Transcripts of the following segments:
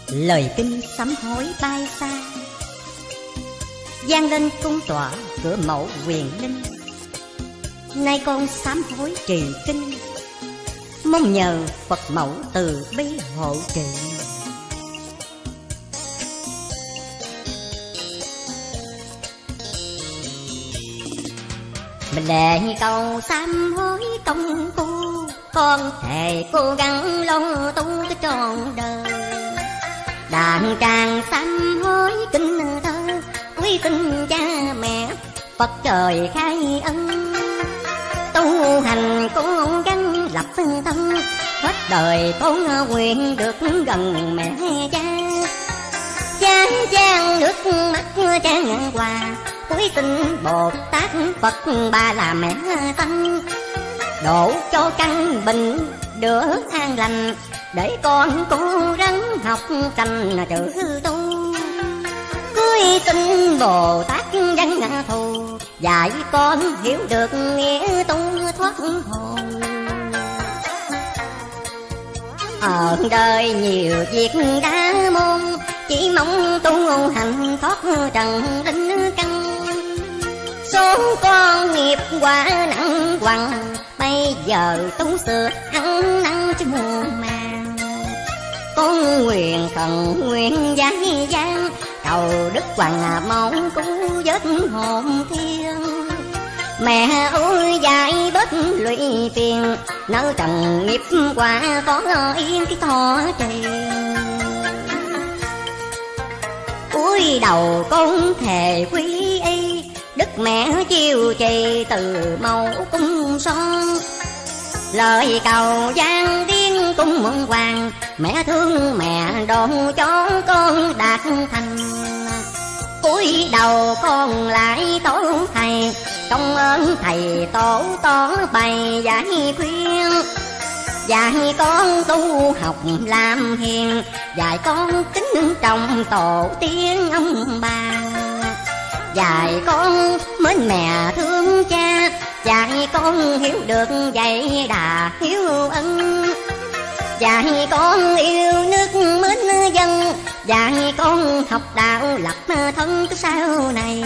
Lời kinh sám hối bay xa, vang lên cung tọa cửa mẫu huyền linh. Nay con sám hối trì kinh, mong nhờ Phật mẫu từ bi hộ trì. Mình đệ cầu sám hối công phu, con thề cố gắng lo tu cái trọn đời. Đàn tràng sám hối kinh thơ, quý xin cha mẹ Phật trời khai ân. Tu hành cố gắng lập thân, hết đời con nguyện được gần mẹ cha. Cha giang nước mắt trang hòa, quý xin Bồ Tát Phật Ba là mẹ tăng, độ cho căn bệnh được an lành, để con cố rắn học thành chữ tu. Cuối xin Bồ Tát văn thù, dạy con hiểu được nghĩa tu thoát hồn. Ở đời nhiều việc đã môn, chỉ mong tu hành thoát trần linh căn. Số con nghiệp quả nặng quặng, bây giờ tu sửa ăn năn cho muôn màng. Con nguyện thần nguyện giải gian, cầu Đức Hoàng mẫu cứu vớt hồn thiên. Mẹ ơi dạy bớt lụy phiền, nỡ trần nghiệp quả có yên cái thọ trì. Cúi đầu con thề quý y, Đức mẹ chiêu trì từ mẫu cung son. Lời cầu gian điên cung mộng hoàng, mẹ thương mẹ độ cho con đạt thành. Cúi đầu con lại tổ thầy, công ơn thầy tổ tỏ bày giải khuyên. Dạy con tu học làm hiền, dạy con kính trọng tổ tiên ông bà. Dạy con mến mẹ thương cha, dạy con hiểu được dạy đà hiếu ân. Dạy con yêu nước mến dân, dạy con học đạo lập thân sau này.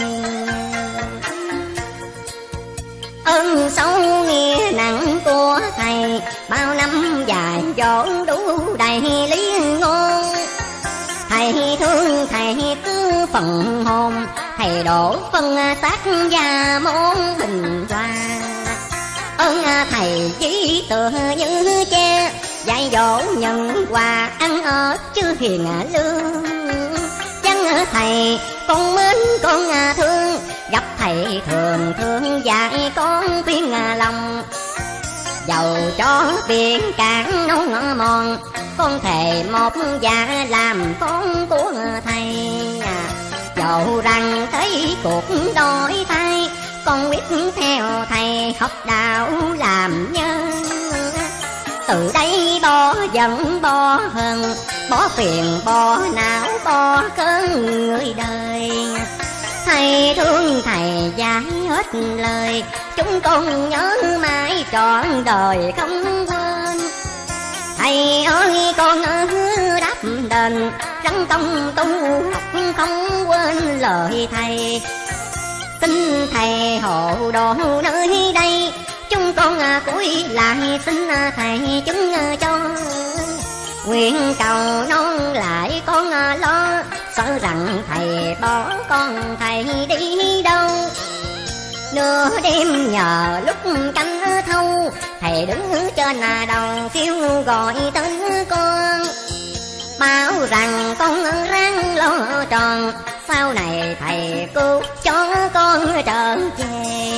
Ơn sâu nghĩa nặng của thầy, bao năm dài dỗ đủ đầy lý ngôn. Thầy thương thầy cứ phần hồn, thầy đổ phân xác gia môn bình hòa. Ơn thầy chỉ tựa như cha, dạy dỗ nhận quà ăn ở chứ hiền lương. Chăng thầy con mến con thương, gặp thầy thường thương dạy con khuyên lòng. Dầu cho biển cạn nấu mòn, con thề một dạ làm con của thầy. Dẫu rằng thấy cuộc đổi thay, con quyết theo thầy học đạo làm nhân. Từ đây bỏ giận bỏ hờn, bỏ phiền bỏ não bỏ cơn người đời. Thầy thương thầy dạy hết lời, chúng con nhớ mãi trọn đời không quên. Thầy ơi con hứa đáp đền, rắn công tu học không quên lời thầy. Xin thầy hộ độ nơi đây, chúng con cúi lại xin thầy chứng cho. Nguyện cầu non lại con lo, sợ rằng thầy bỏ con thầy đi đâu. Nửa đêm nhờ lúc canh thâu, thầy đứng trên đầu kêu gọi tên con. Bảo rằng con ráng lo tròn, sau này thầy cứu cho con trở về.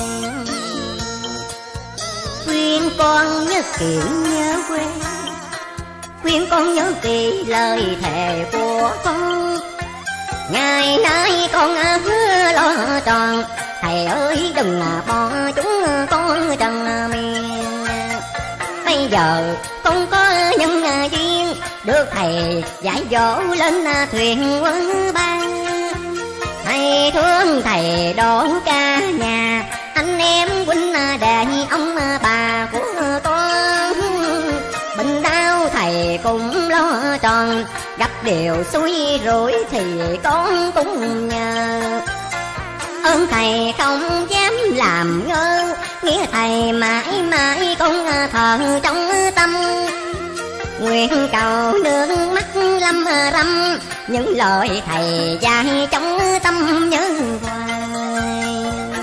Khuyên con nhớ kiện nhớ quê, khuyên con nhớ kỹ lời thề của con. Ngày nay con hứa lo tròn, thầy ơi đừng bỏ chúng con trần miên. Bây giờ con có nhân duyên, được thầy dạy dỗ lên thuyền quân ban. Thầy thương thầy đổ cả nhà, anh em huynh đệ ông bà của con. Bệnh đau thầy cũng lo tròn, gặp điều xui rủi thì con cũng nhờ. Ơn thầy không dám làm ngơ, nghĩa thầy mãi mãi con thờ trong tâm. Nguyện cầu nước mắt lâm râm, những lời thầy dạy trong tâm nhớ hoài.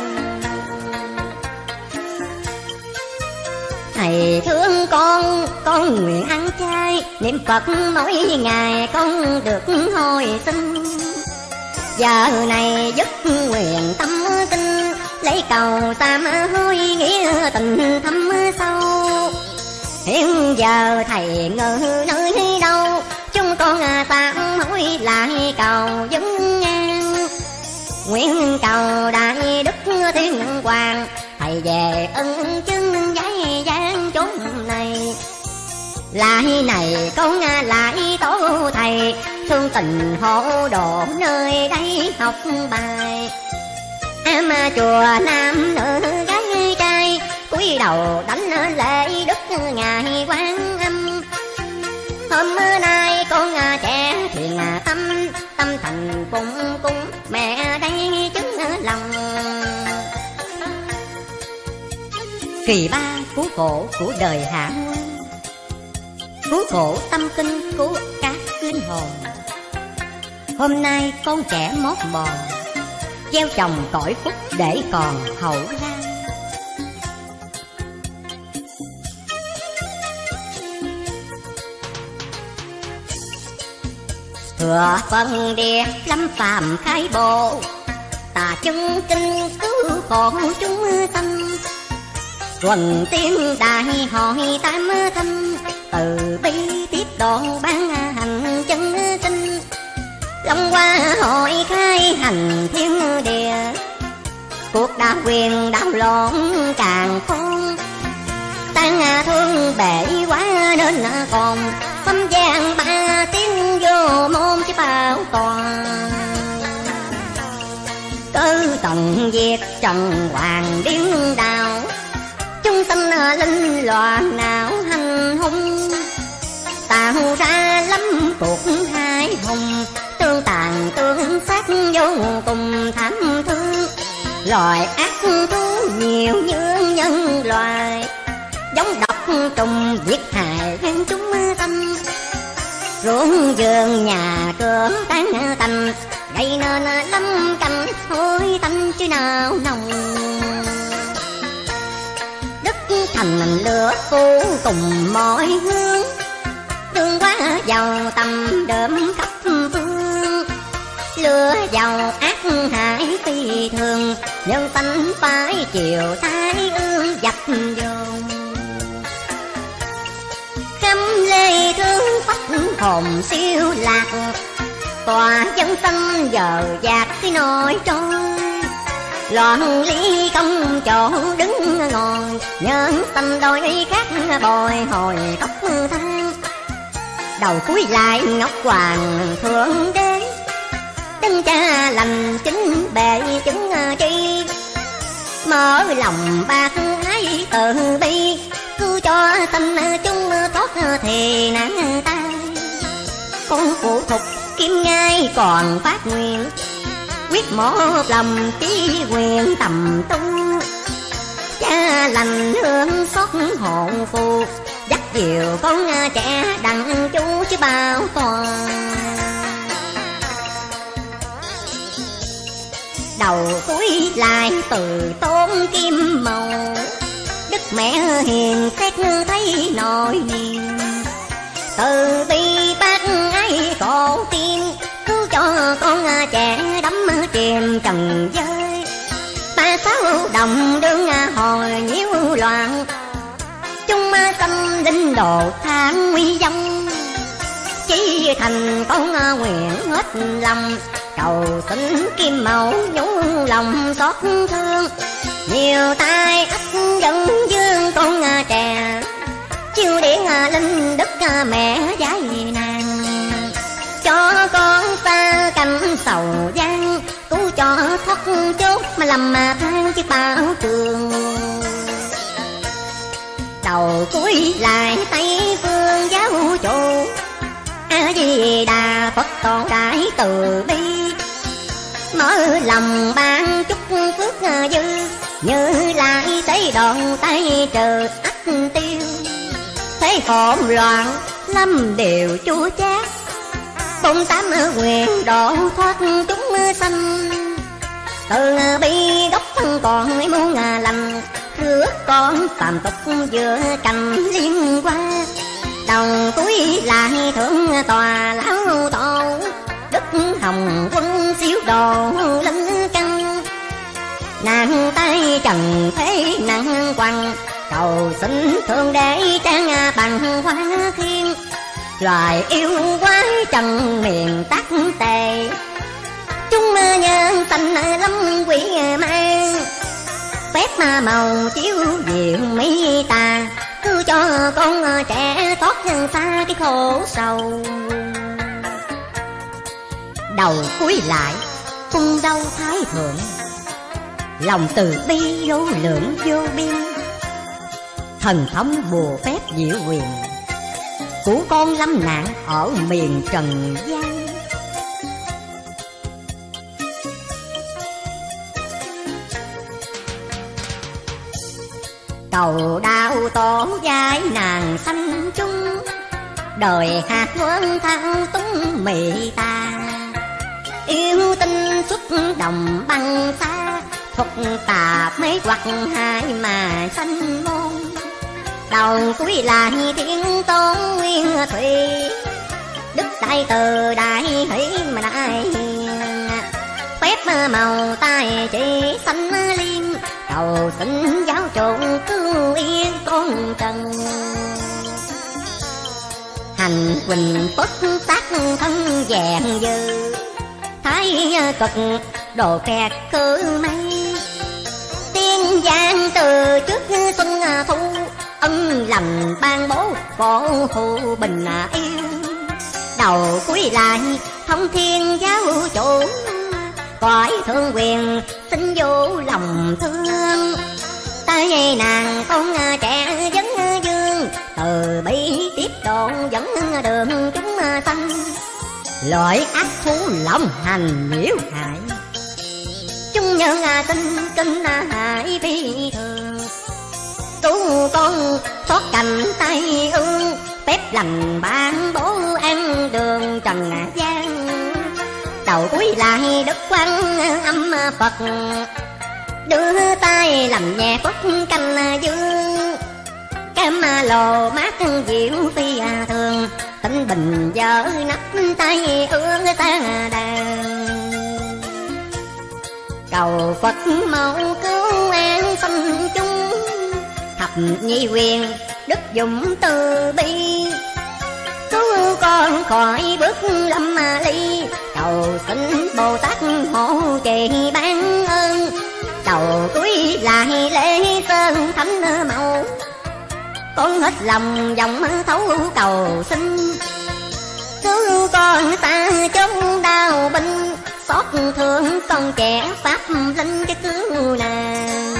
Thầy thương con nguyện ăn chay, niệm Phật mỗi ngày con được hồi sinh. Giờ này dứt nguyện tâm kinh, lấy cầu tam hối nghĩa tình thâm sâu. Hiện giờ thầy ngự nơi đâu, chúng con tam hối lại cầu vấn ngang. Nguyện cầu đại đức thiên hoàng, thầy về ân chứng giấy gian chốn này. Lại này con lại tổ thầy, thương tình hộ độ nơi đây học bài. Mà chùa nam nữ gái trai, cúi đầu đánh lễ đức ngài Quan Âm. Hôm nay con trẻ thiền tâm, tâm thành cung cung mẹ đây chứng lòng. Kỳ ba cứu khổ của đời Hạ Nguyên, cứu khổ tâm kinh của các linh hồn. Hôm nay con trẻ mót mòn, gieo trồng cõi phúc để còn hậu lan. Thừa phần địa lâm phàm khai bộ, tà chân kinh cứu khổ chúng sanh. Quần tiên đại hội tam thanh, từ bi tiếp độ ban hành chân tinh. Long qua hội khai hành thiên địa, cuộc đa quyền đảo lộn càng khôn. Tan thương bể quá nên còn, xâm gian ba tiếng vô môn chứ bảo toàn. Cơ tổng diệt trần hoàng điên đào, chúng sanh linh loạn não hành hung. Tạo ra lắm cuộc hai hùng, tương tàn tương sát vô cùng thảm thương. Loài ác thú nhiều như nhân loài, giống độc trùng giết hại chúng sanh. Ruộng vườn nhà cửa tán tành, gây nên lâm cảnh hôi tanh chứ nào nồng. Đất thành lửa phủ cùng mọi hướng, thương quá giàu tầm đơm khắp phương. Lửa giàu ác hại phi thường, nhân sanh phải chịu thái ương dập dồn. Cấm lê thương phách hồn siêu lạc, tòa dân sanh giờ dạt cái nồi trôi. Loạn lý công chỗ đứng ngồi, nhân sanh đôi khác bồi hồi khóc than. Đầu cúi lại ngọc hoàng thượng đế, đấng cha lành chính bệ chứng tri. Mở lòng bác ái từ bi, cứu cho sanh chúng thoát thì nạn tai. Con phụ thuộc kim ngai còn phát nguyện, quyết một lòng chí nguyện tầm tu. Cha lành hương xót hồn phù, dắt dìu con trẻ đặng chú chứ bao toàn. Đầu cúi lại từ tôn kim màu, đức mẹ hiền xét thấy nỗi niềm. Từ bi bác ái cổ tiên, cứu cho con trẻ đắm chìm trần giới. Ba sáu đồng đương hồi nhiễu loạn, chúng tâm linh đồ tháng nguy vong. Chỉ thành con nguyện hết lòng, cầu xin kim mẫu nhủ lòng xót thương. Nhiều tai ách dân dương con trẻ, chiêu điển linh đức mẹ dạy nàng. Cho con xa cánh sầu gian, cứu cho thoát chốt mà lầm mà than chiếc bảo trường. Đầu cúi lại Tây phương giáo chủ, A Di Đà Phật toàn đại từ bi, mở lòng ban chúc phước dư, như lại tế đòn tay trừ ắt tiêu. Thế hỗn loạn lâm đều chua chát, bông tám nguyện độ thoát chúng sanh. Từ bi gốc còn muôn lành, rước con phàm tục vừa cành liên qua. Đầu cuối lại thượng tòa lão tổ, Đức Hồng Quân siêu đồ linh căn. Nàng tay trần thế nặng quăng, cầu xin thượng đế trang bằng hoa thiên. Loài yêu quái trần miền tắc tề, chúng nhân tình lâm quỷ mang. Phép màu chiếu diệu mỹ tà, cứ cho con trẻ thoát xa cái khổ sầu. Đầu cúi lại cung đâu thái thượng, lòng từ bi vô lượng vô biên. Thần thống bùa phép diệu quyền, cứu con lâm nạn ở miền trần gian. Cầu đạo tổ giai nàng sanh chung, đời hạt quân thăng túng mị ta. Yêu tinh xuất đồng băng xa, thuật tà mê hoặc hai mà sanh môn. Đầu cuối lại thiên tôn nguyên thủy, đức đại từ đại hỷ mà đại hiền. Phép màu tay chỉ sanh liên, cầu xin giáo chủ cứu yên con trần. Hành quỳnh bất tác thân vẹn dư, thái cực đồ kẹt cứ mây. Tiên giang từ trước xuân thu, ân lành ban bố phổ hữu bình yên. Đầu cuối lại thông thiên giáo chủ, cõi thượng quyền xin vô lòng thương. Tay nàng con trẻ vấn dương, từ bi tiếp độ dẫn đường chúng sanh. Loại ác thú lòng hành nhiễu hại, chúng nhân tinh kinh hại phi thường. Cứu con thoát cảnh tay ương, phép lành ban bố an đường trần gian. Đầu cuối lại đức quan âm Phật, đưa tay làm nhẹ phất canh dương. Cam lồ mát diệu phi thường, tĩnh bình vợ nắp tay ương ta đàn. Cầu Phật mẫu cứu an sanh chung, thập nhị quyền đức dụng từ bi. Cứu con khỏi bước lâm ly, cầu xin Bồ Tát hộ trì ban ơn. Đầu cuối lại lễ sơn thánh mẫu, con hết lòng vọng thấu cầu xin. Cứu con ta chống đau binh, xót thương con trẻ pháp linh cái cứu nàng.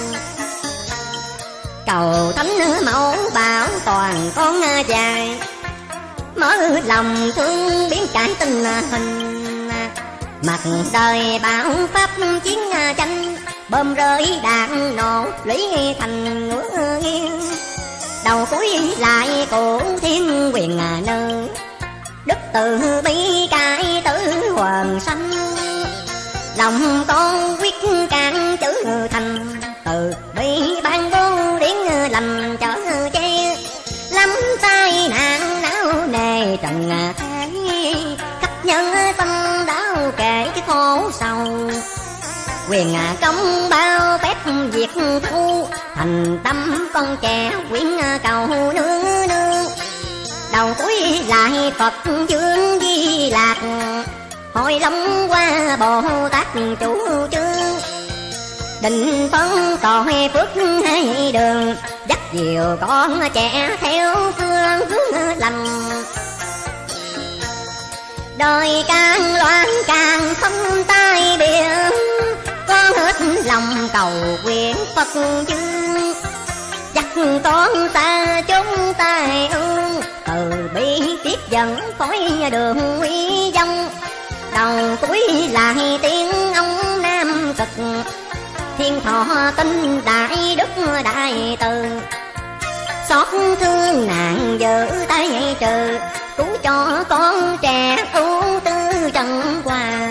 Cầu thánh mẫu bảo toàn con dài, mở lòng thương biến cải tình hình. Mặt đời bão pháp chiến tranh, bom rơi đạn nổ lũy thành ngứa nghiêng. Đầu cuối lại của thiên quyền nơi, đức từ bi cải tử hoàng sanh. Lòng con quyết can chữ thành, từ bi ban vô điển lành trở che. Lắm tai nạn não nề trần thế, khắp nhân tâm đau kể cái khổ sầu. Quyền công bao phép việc thu, thành tâm con trẻ quyến cầu nương nương. Đầu cuối lại Phật dương Di Lạc, hồi long qua Bồ Tát chủ trương. Định phân tội phước hai đường, dắt dìu con trẻ theo phương hướng lành. Đời càng loạn càng không tai biệt, con hết lòng cầu nguyện Phật dương. Dắt con ta chúng tai ương, từ bi tiếp dẫn phối đường quý dông. đầu cuối lại tiếng ông Nam Cực, thiên thọ tinh đại đức đại từ, xót thương nạn giữ tay trừ, cứu cho con trẻ ưu tư trần hòa.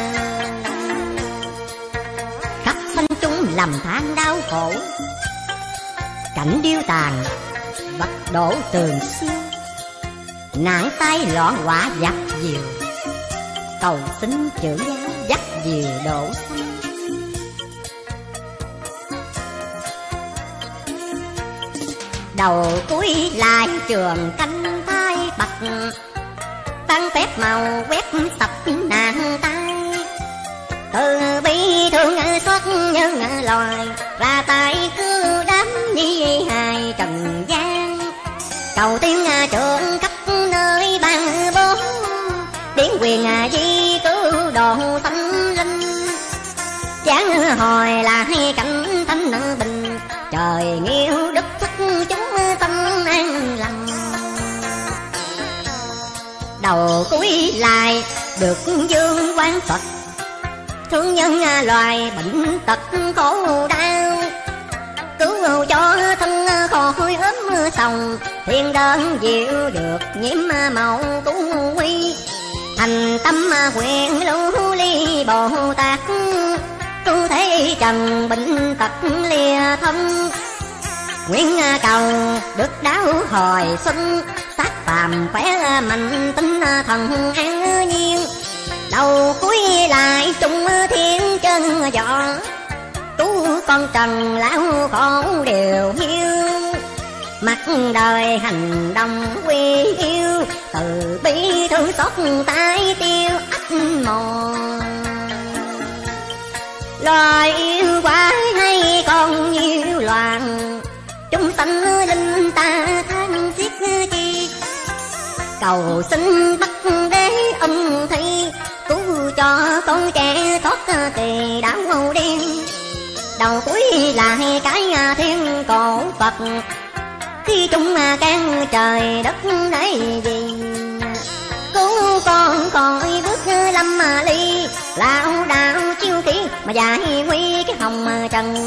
Khắp sanh chúng lầm than đau khổ, cảnh điêu tàn vật đổ tường siêu, nạn tai loạn họa giặc diều, cầu xin chữ giáo dắt diều đổ xanh. Đầu cuối lại trường canh thái bạch, tăng phép màu quét sập nạn tai, từ bi thương xót nhân loài, ra tay cứu đám nhi hài trần gian. Cầu tiên trưởng khắp nơi ban bố, điển quyền di cứu độ tâm linh, chán hồi lại cảnh thanh bình, trời nghiêu đất thức chúng tâm an lành. Đầu cuối lại được dương quán Phật, thương nhân loài bệnh tật khổ đau, cứu cho thân khỏi ốm sòng, thiên đơn diệu được nhiễm màu tú quy, thành tâm nguyện lưu ly Bồ Tát, cứu thế trần bệnh tật lìa thân, nguyện cầu được đáo hồi xuân, xác phàm khỏe mạnh tinh thần an nhiên. Đầu cuối lại trung thiên chân võ, cứu con trần lão khổ đều hiu, mặt đời hành động quy yêu, từ bi thương xót tái tiêu ách mòn. Loài yêu quái hay còn nhiều loạn, chúng sanh linh ta than xiết chi, cầu xin Bắc Đế ông thi, cứu cho con trẻ thoát kỳ đảo đen. Đầu cuối lại cái thiên cổ Phật, khi chúng can trời đất đấy gì, cứu con khỏi bước lâm ly, lão đạo chiêu khí mà giải nguy cái hồng trần.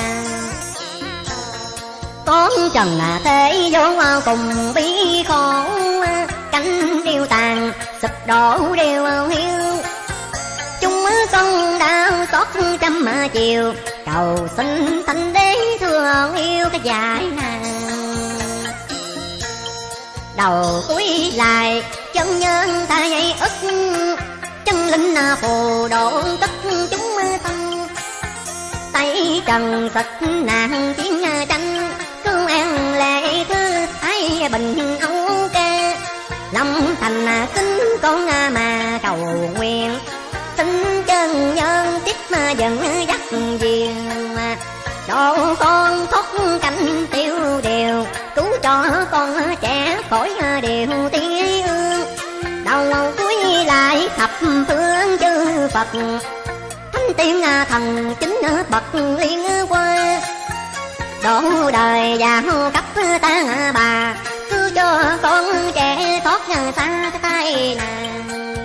Con trần thế vô cùng bi khổ, cánh điêu tàn sụp đổ đều hiu, chúng con đau xót trăm chiều, cầu xin Thánh Đế thương yêu cái giải nạn. Đầu cuối lại chân nhân ta dây ức, chân linh phù độ tất chúng thân, tay trần sạch nạn chiến tranh, cứu an lệ thư thái bình âu ca, lòng thành kính con mà cầu nguyện, xin chân nhân tiếp dẫn dắt diệu, độ con thoát cảnh tiêu điều, cứu cho con trẻ khỏi điều tiếng ương. Đầu cuối lại thập phương chư Phật, thánh tiên thần chính bậc liên qua, độ đời vào cấp ta bà, cứu cho con trẻ thoát xa tai nạn.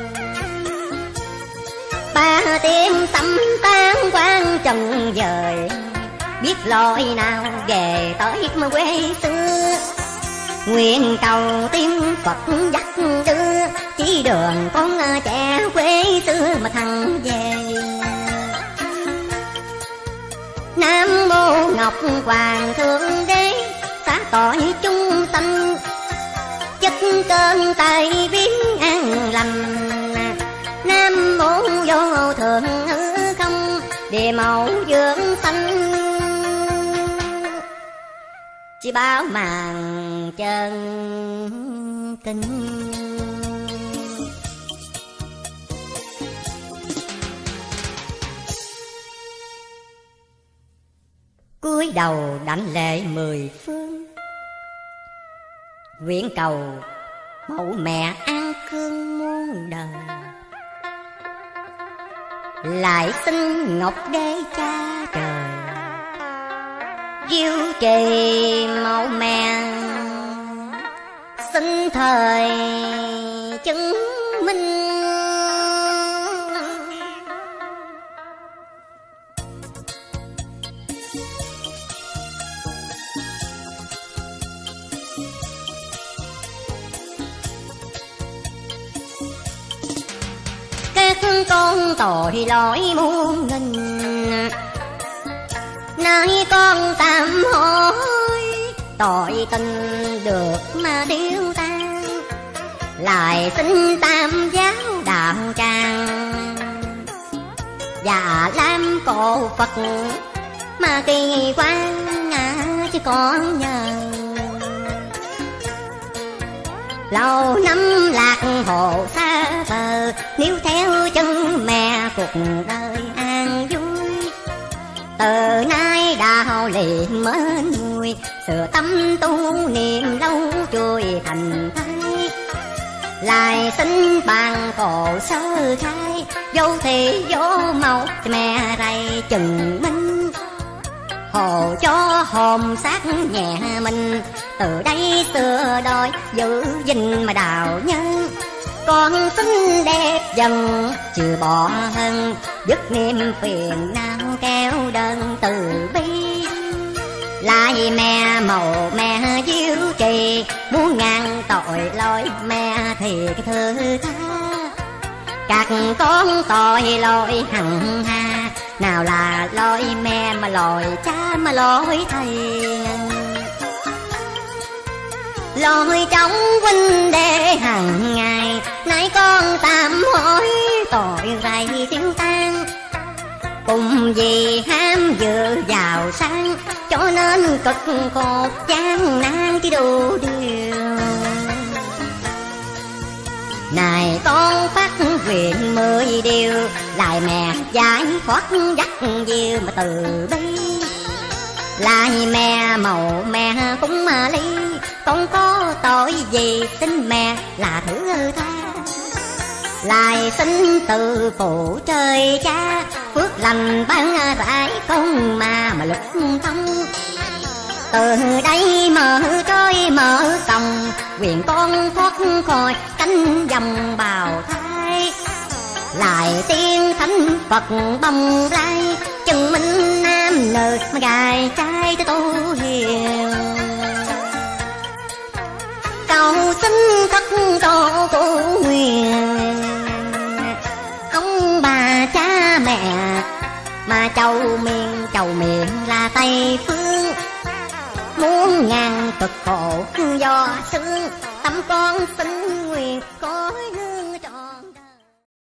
Ba tiếng tâm tan quan trần dời, biết lối nào về tới quê xưa, nguyện cầu tiên Phật dắt đưa, chỉ đường con trẻ quê xưa mà thằng về. Nam mô Ngọc Hoàng Thượng Đế, xá tội chúng sanh, chất cơn tai biến an lành. Nam mô vô thượng hư không, địa mẫu dưỡng sanh, chỉ báo màn chân kinh. Cúi đầu đảnh lễ mười phương, nguyện cầu mẫu mẹ an cương muôn đời, lại xin Ngọc Đế cha trời, diệu trì mẫu mẹ, xin thời chứng minh. con tội lỗi muôn nghìn. Nay con tạm hối tội tình được mà tiêu tan, lại xin tam giáo đạo tràng và làm cổ Phật mà kỳ quan chứ con nhờ. Lâu năm lạc hồ xa vời, nếu theo chân mẹ cuộc đời an vui. Từ nay đạo lì mến người, sửa tâm tu niệm lâu trôi thành thái. Lại xin bàn cổ sơ khai, vô thị vô màu mẹ rầy chừng minh. Hồ cho hồn xác nhẹ mình, từ đây xưa đôi giữ gìn mà đạo nhân. Con xin đẹp dần trừ bỏ hận, dứt niệm phiền não kéo đơn từ bi. Lại mẹ màu mẹ diệu trì, muôn ngàn tội lỗi mẹ thì thứ tha. Các con tội lỗi hằng hà, nào là lỗi mẹ mà lỗi cha mà lỗi thầy. Lỗi trong huynh đệ hàng ngày, nay con tạm hối tội rầy tiêu tan. Cùng vì ham dự giàu sang, cho nên cực khổ gian nan chỉ đủ điều. Này con phát nguyện 10 điều, lại mẹ giải thoát dắt diệu mà từ bi. Lại mẹ màu mẹ cũng mà ly, con có tội gì xin mẹ là thứ tha. Lại xin từ phụ trời cha, phước lành ban rải công mà lực thông. Từ đây mở trôi mở còng, quyền con thoát khỏi cánh dòng bào thai. Lại tiên thánh Phật bồng lai, chứng minh nam nữ mà gài trai tới tu hiền. Cầu xin tất tổ cụ nguyện, ông bà cha mẹ mà chầu miền là Tây Phương. Muôn ngàn cực khổ do xương, tâm con xin nguyện